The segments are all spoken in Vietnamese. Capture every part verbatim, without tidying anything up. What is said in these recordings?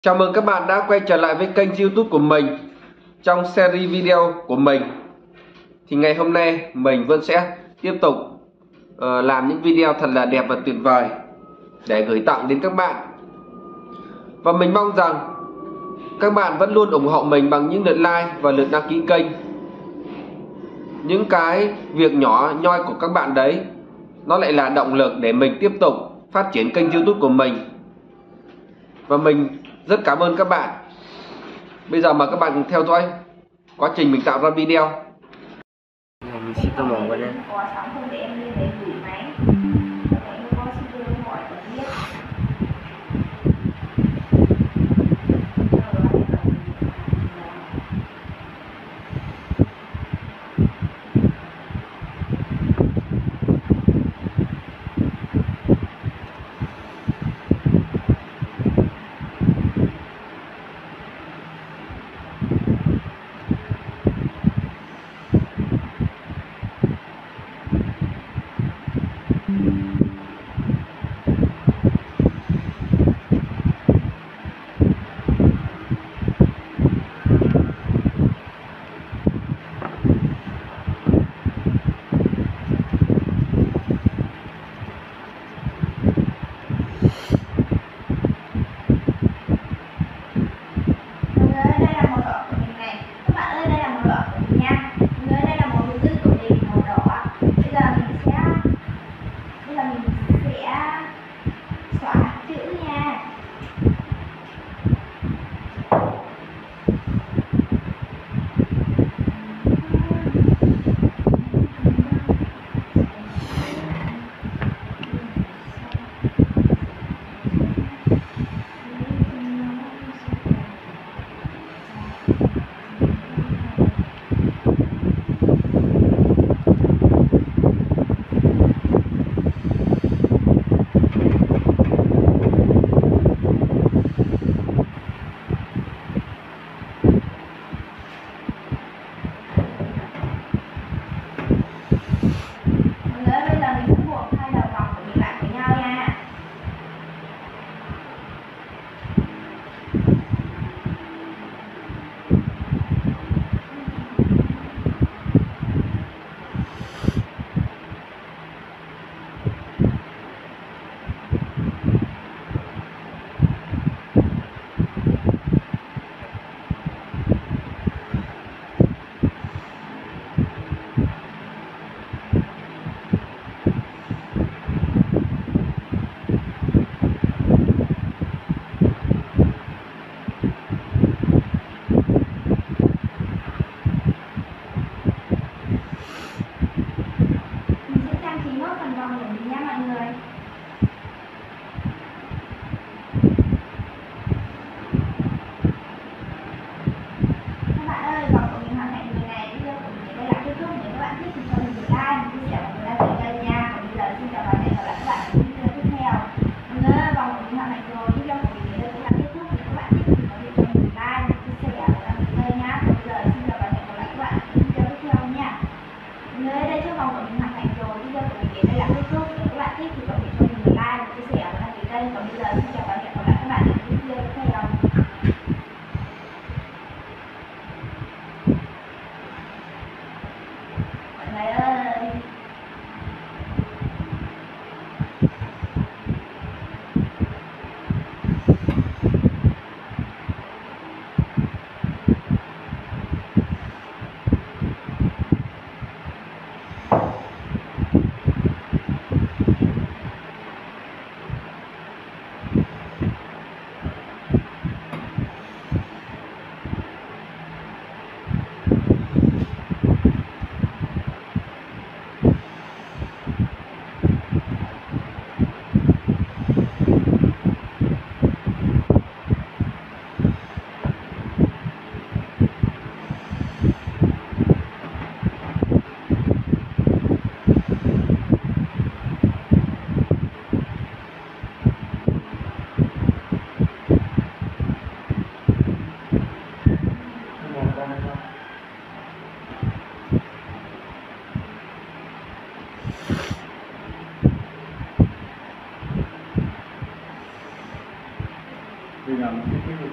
Chào mừng các bạn đã quay trở lại với kênh YouTube của mình. Trong series video của mình thì ngày hôm nay mình vẫn sẽ tiếp tục uh, làm những video thật là đẹp và tuyệt vời để gửi tặng đến các bạn. Và mình mong rằng các bạn vẫn luôn ủng hộ mình bằng những lượt like và lượt đăng ký kênh. Những cái việc nhỏ nhoi của các bạn đấy, nó lại là động lực để mình tiếp tục phát triển kênh YouTube của mình. Và mình rất cảm ơn các bạn. Bây giờ mời các bạn cùng theo dõi quá trình mình tạo ra video. Mình xin tô màu vào đây. Có sẵn không để em lên đấy gửi máy. Vậy nó có shipper gọi và biết.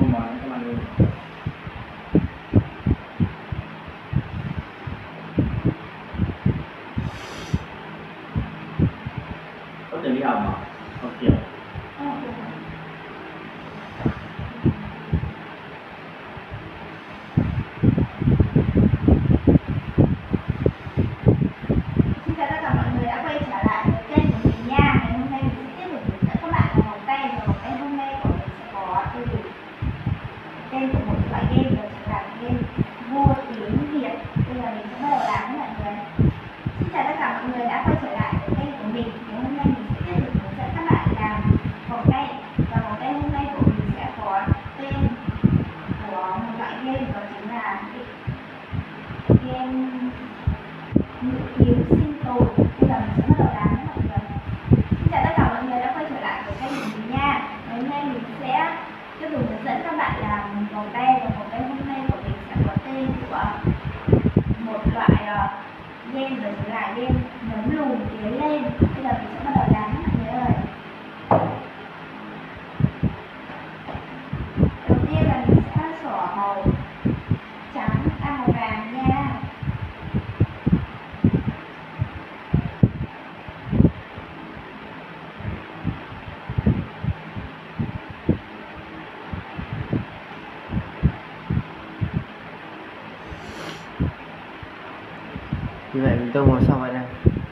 câu nói các bạn ơi. Có tiền đi học mà học kiểu Xin chào tất cả mọi người đã quay trở lại với kênh của mình nha. Ngày hôm nay mình sẽ tiếp tục hướng dẫn các bạn vào vòng tay, và vòng tay hôm nay của mình sẽ có từ tên của một loại game, đó chính là game vua tiếng Việt. Bây giờ mình sẽ bắt đầu làm với mọi người. Xin chào tất cả mọi người đã quay trở lại với kênh của mình. Ngày hôm nay mình sẽ tiếp tục hướng dẫn các bạn làm vòng tay, và vòng tay hôm nay của mình sẽ có tên của một loại game, đó chính là game ngự kiếm sinh tồn. Bây giờ mình sẽ bắt đầu làm với mọi người. Xin chào tất cả mọi người đã quay trở lại với kênh của mình nha. Ngày hôm nay mình sẽ tiếp tục hướng dẫn các bạn làm vòng tay, và vòng tay hôm nay của mình sẽ có tên của một loại uh, game, đó chính là game nấm lùn tiến lên. Bây giờ mình sẽ bắt đầu làm với mọi người ơi. Đầu tiên là mình sẽ xỏ màu trắng, à, màu vàng nha. Như vậy mình tô màu xong vậy này.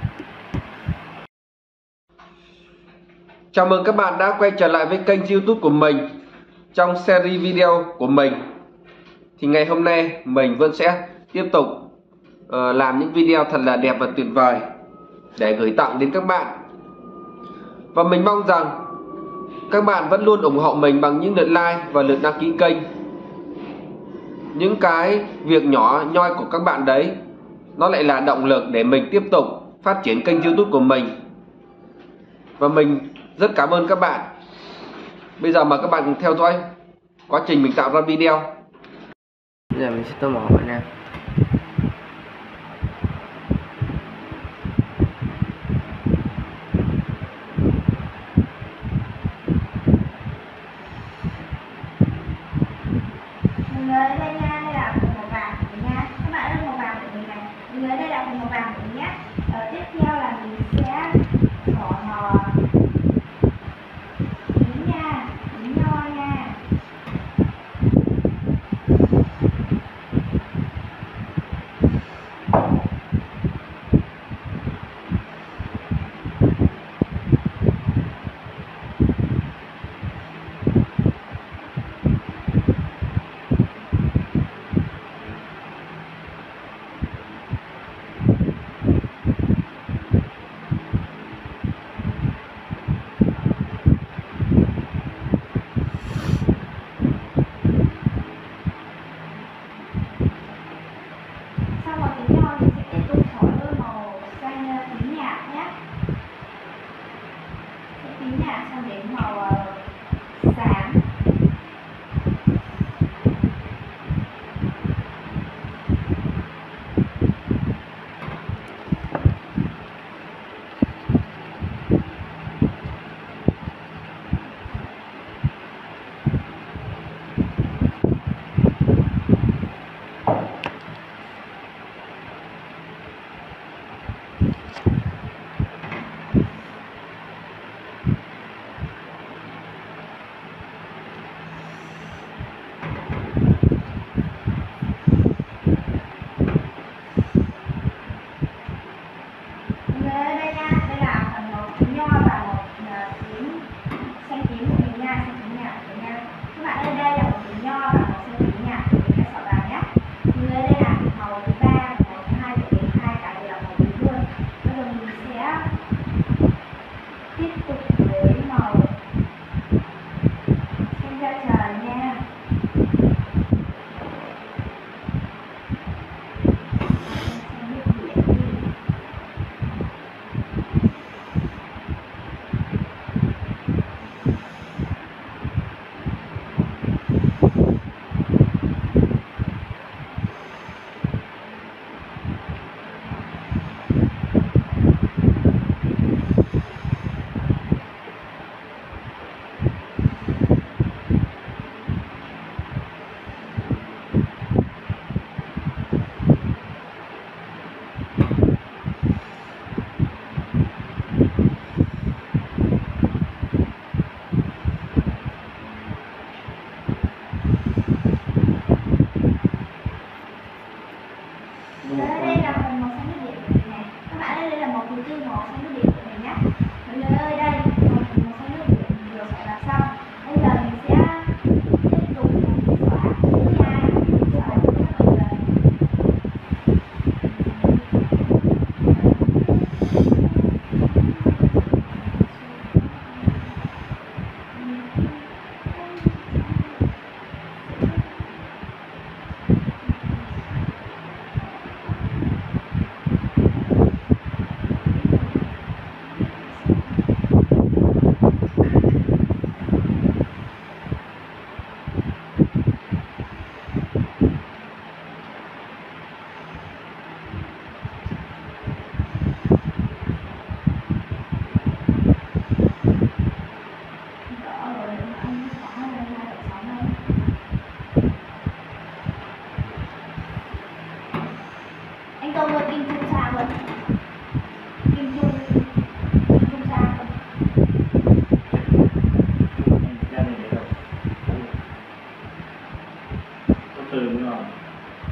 Chào mừng các bạn đã quay trở lại với kênh YouTube của mình. Trong series video của mình thì ngày hôm nay mình vẫn sẽ tiếp tục uh, làm những video thật là đẹp và tuyệt vời để gửi tặng đến các bạn. Và mình mong rằng các bạn vẫn luôn ủng hộ mình bằng những lượt like và lượt đăng ký kênh. Những cái việc nhỏ nhoi của các bạn đấy, nó lại là động lực để mình tiếp tục phát triển kênh YouTube của mình. Và mình rất cảm ơn các bạn. Bây giờ mời các bạn cùng theo dõi quá trình mình tạo ra video. Bây giờ mình sẽ tô màu vậy nè. Mọi người ơi, đây nha, đây là phần màu vàng của mình nha. Các bạn ơi, màu vàng của mình này. Mọi người ơi, đây là phần màu vàng của mình nhé. Ờ, tiếp theo là mình sẽ xỏ màu tím nha, tím nho nha.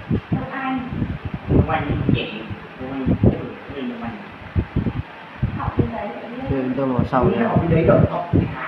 Đông Anh. Đông Anh trẻ. Đông Anh trẻ. Đông Anh. Học bên đấy sẽ biết. Chơi tôi màu sau Đi nha. học bên đấy rồi học.